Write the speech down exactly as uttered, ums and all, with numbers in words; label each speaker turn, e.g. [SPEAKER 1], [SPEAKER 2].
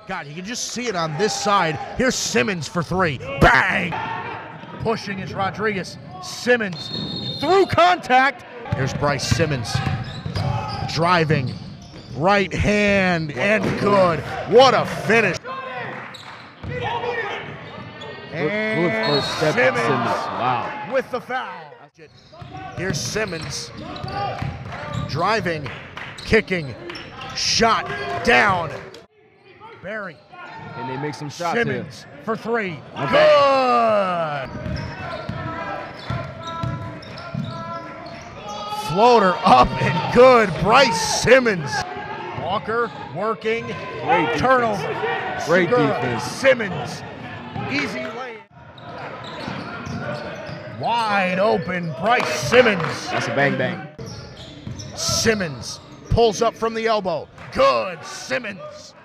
[SPEAKER 1] God, you can just see it on this side. Here's Simmons for three. Bang! Pushing is Rodriguez. Simmons through contact. Here's Bryce Simmons. Driving. Right hand and good. What a finish. And
[SPEAKER 2] good first step
[SPEAKER 1] Simmons,
[SPEAKER 2] Simmons. Wow.
[SPEAKER 1] With the foul. Here's Simmons. Driving. Kicking. Shot. Down. Barry.
[SPEAKER 2] And they make some shots
[SPEAKER 1] Simmons
[SPEAKER 2] here.
[SPEAKER 1] for three.
[SPEAKER 2] Okay.
[SPEAKER 1] Good. Floater up and good. Bryce Simmons. Walker working.
[SPEAKER 2] Great
[SPEAKER 1] Turnover.
[SPEAKER 2] defense. Great
[SPEAKER 1] Segura.
[SPEAKER 2] defense.
[SPEAKER 1] Simmons. Easy lay. Wide open. Bryce Simmons.
[SPEAKER 2] That's a bang bang.
[SPEAKER 1] Simmons pulls up from the elbow. Good. Simmons.